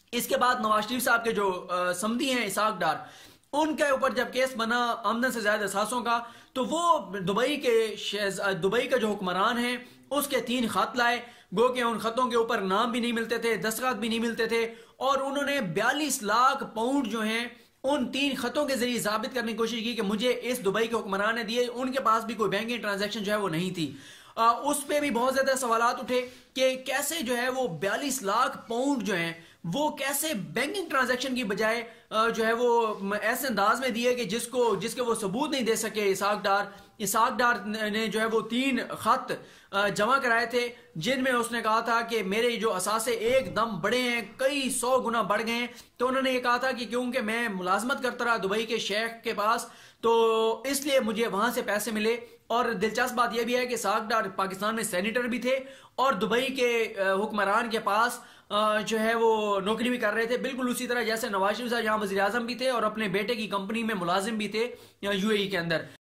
इसके बाद नवाज शरीफ साहब के जो समधी हैं इसाक डार, उनके ऊपर जब केस बना आमदन से ज्यादा असासों का, तो वो दुबई का जो हुक्मरान है उसके 3 खत लाए, गो के उन खतों के ऊपर नाम भी नहीं मिलते थे, दस्तखत भी नहीं मिलते थे, और उन्होंने 42 लाख पाउंड जो हैं उन 3 खतों के जरिए साबित करने की कोशिश की कि मुझे इस दुबई के हुक्मरान ने दिए। उनके पास भी कोई बैंकिंग ट्रांजैक्शन जो है वो नहीं थी। उस पर भी बहुत ज्यादा सवालात उठे कि कैसे जो है वो 42 लाख पाउंड जो हैं वो कैसे बैंकिंग ट्रांजैक्शन की बजाय जो है वो ऐसे अंदाज में दिए कि जिसके वो सबूत नहीं दे सके इसाक डार ने जो है वो 3 खत जमा कराए थे, जिनमें उसने कहा था कि मेरे जो असासे एकदम बढ़े हैं, कई 100 गुना बढ़ गए हैं। तो उन्होंने ये कहा था कि क्योंकि मैं मुलाजमत करता रहा दुबई के शेख के पास, तो इसलिए मुझे वहां से पैसे मिले। और दिलचस्प बात यह भी है कि इसाक डार पाकिस्तान में सेनेटर भी थे और दुबई के हुक्मरान के पास जो है वो नौकरी भी कर रहे थे, बिल्कुल उसी तरह जैसे नवाज शरीफ साहब यहाँ वज़ीर आज़म भी थे और अपने बेटे की कंपनी में मुलाजिम भी थे यूएई के अंदर।